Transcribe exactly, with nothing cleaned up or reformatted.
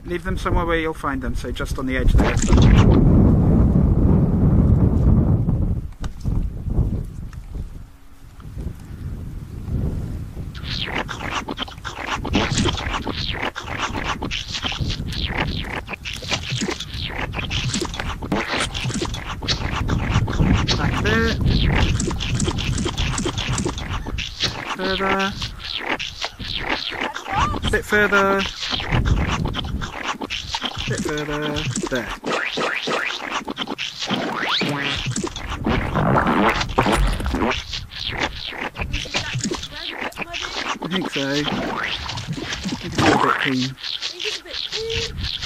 leave them somewhere where you'll find them, so just on the edge there. Back there. Further. A bit further. A bit further. There. I think so. I think it's a bit clean.